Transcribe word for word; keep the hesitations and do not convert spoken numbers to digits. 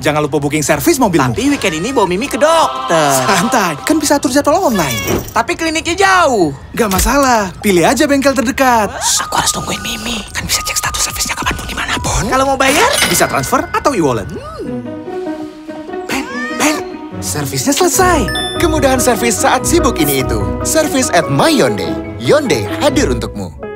Jangan lupa booking servis mobilmu. Tapi weekend ini bawa Mimi ke dokter. Santai, kan bisa atur jadwal online. Tapi kliniknya jauh. Gak masalah, pilih aja bengkel terdekat. Shh, aku harus tungguin Mimi. Kan bisa cek status servisnya kapanpun dimanapun. Kalau mau bayar, Bisa transfer atau e-wallet. Ben, Ben. Servisnya selesai. Kemudahan servis saat sibuk ini itu. Servis at My Hyundai. Hyundai hadir untukmu.